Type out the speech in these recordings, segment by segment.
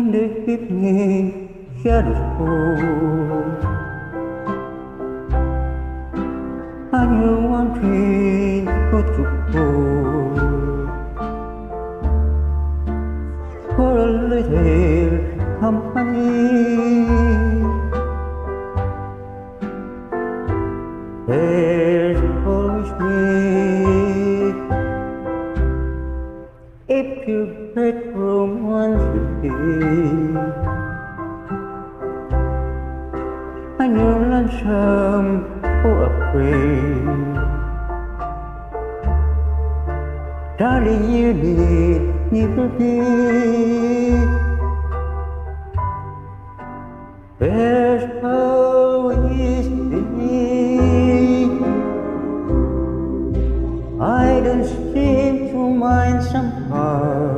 the evening shadows fall, and you wondering what to hold for a little company. There's always me if you get romance with me, and you're lonesome or afraid. Darling, you need never be. There's always me. I don't seem to mind somehow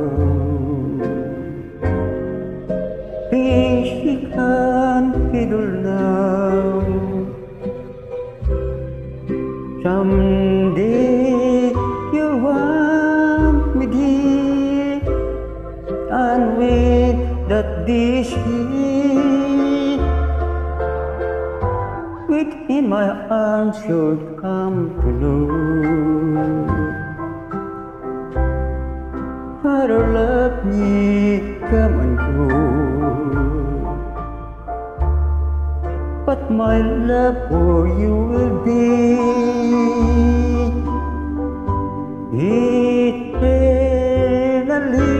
being she can't fiddle now. Someday you'll want me, dear, and with that this heat within my arms you'll come to know how to love me, come and go. But my love for you will be eternally.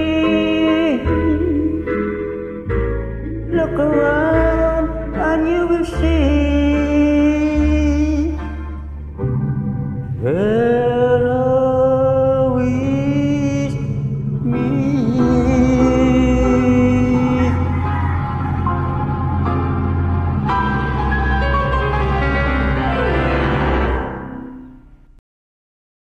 Look around and you will see